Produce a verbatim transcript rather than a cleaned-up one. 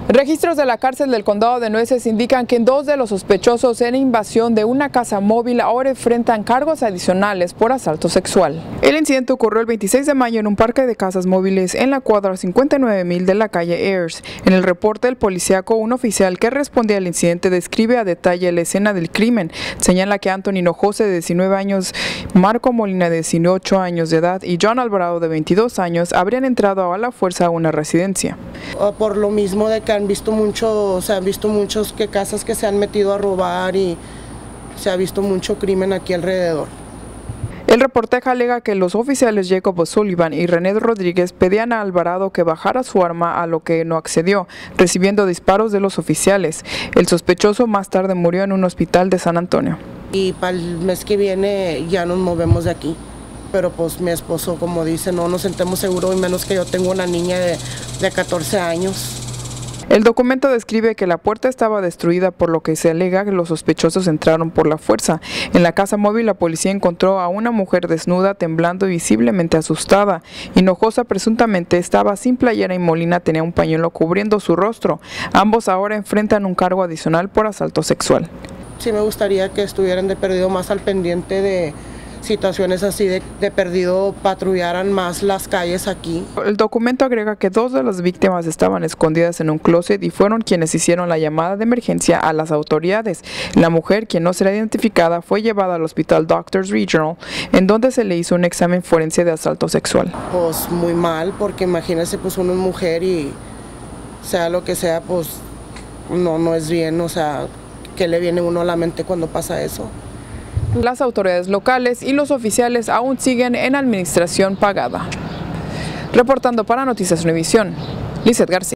Registros de la cárcel del condado de Nueces indican que dos de los sospechosos en invasión de una casa móvil ahora enfrentan cargos adicionales por asalto sexual. El incidente ocurrió el veintiséis de mayo en un parque de casas móviles en la cuadra cincuenta y nueve mil de la calle Ayers. En el reporte del policíaco, un oficial que respondía al incidente describe a detalle la escena del crimen. Señala que Anthony Hinojosa, de diecinueve años, Marco Molina, de dieciocho años de edad, y John Alvarado, de veintidós años, habrían entrado a la fuerza a una residencia. Por lo mismo de que han visto mucho, se han visto muchos que casas que se han metido a robar y se ha visto mucho crimen aquí alrededor. El reportaje alega que los oficiales Jacob O'Sullivan y René Rodríguez pedían a Alvarado que bajara su arma, a lo que no accedió, recibiendo disparos de los oficiales. El sospechoso más tarde murió en un hospital de San Antonio. Y para el mes que viene ya nos movemos de aquí. Pero pues mi esposo, como dice, no nos sentemos seguros, y menos que yo tengo una niña de, de catorce años. El documento describe que la puerta estaba destruida, por lo que se alega que los sospechosos entraron por la fuerza. En la casa móvil, la policía encontró a una mujer desnuda, temblando y visiblemente asustada. Hinojosa presuntamente estaba sin playera y Molina tenía un pañuelo cubriendo su rostro. Ambos ahora enfrentan un cargo adicional por asalto sexual. Sí me gustaría que estuvieran de perdido más al pendiente de situaciones así, de, de perdido patrullaran más las calles aquí. El documento agrega que dos de las víctimas estaban escondidas en un closet y fueron quienes hicieron la llamada de emergencia a las autoridades. La mujer, quien no será identificada, fue llevada al hospital Doctors Regional, en donde se le hizo un examen forense de asalto sexual. Pues muy mal, porque imagínese, pues uno es mujer y sea lo que sea, pues no, no es bien, o sea, ¿qué le viene uno a la mente cuando pasa eso? Las autoridades locales y los oficiales aún siguen en administración pagada. Reportando para Noticias Univisión, Lizeth García.